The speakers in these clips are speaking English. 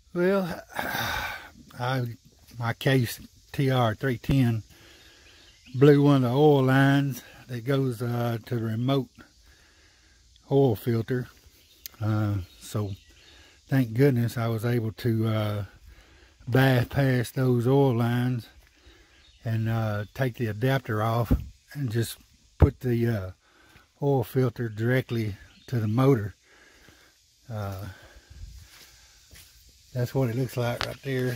Well, my Case TR310 blew one of the oil lines that goes to the remote oil filter. So thank goodness I was able to bypass those oil lines and take the adapter off and just put the oil filter directly to the motor. That's what it looks like right there.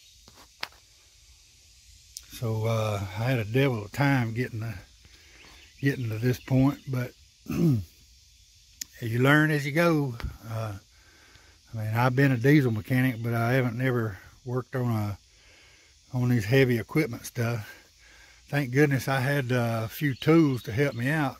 So I had a devil of a time getting to this point, but you learn as you go. I mean, I've been a diesel mechanic, but I haven't never worked on these heavy equipment stuff. Thank goodness I had a few tools to help me out,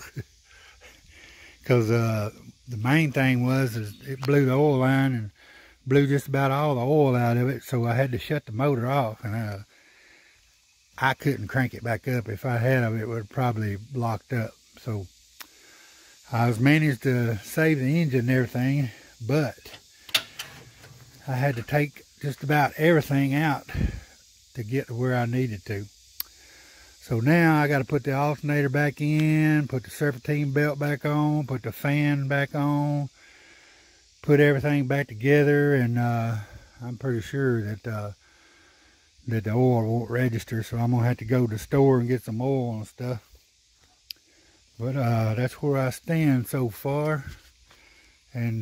because the main thing was it blew the oil line and blew just about all the oil out of it, so I had to shut the motor off, and I couldn't crank it back up. If I had it would have probably locked up. So I was managed to save the engine and everything, but I had to take just about everything out to get to where I needed to. So now I got to put the alternator back in, put the serpentine belt back on, put the fan back on, put everything back together, and I'm pretty sure that the oil won't register, so I'm gonna have to go to the store and get some oil and stuff. But that's where I stand so far, and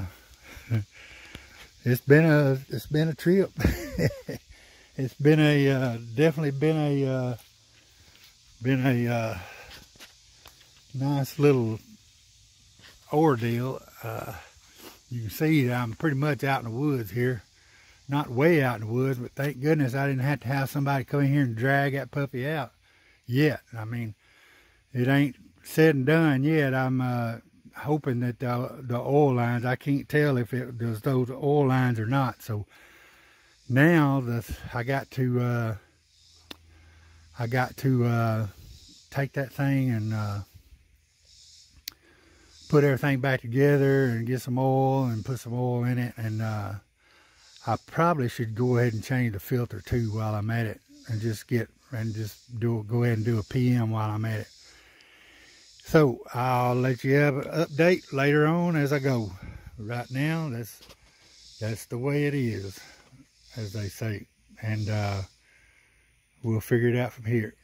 it's been a trip. It's been definitely been a nice little ordeal. You can see I'm pretty much out in the woods here. Not way out in the woods, but thank goodness I didn't have to have somebody come in here and drag that puppy out yet. I mean, it ain't said and done yet. I'm hoping that the oil lines, I can't tell if it does those oil lines or not. So now I got to take that thing and put everything back together and get some oil and put some oil in it, and I probably should go ahead and change the filter too while I'm at it, and go ahead and do a PM while I'm at it. So I'll let you have an update later on as I go. Right now, that's the way it is, as they say, and we'll figure it out from here.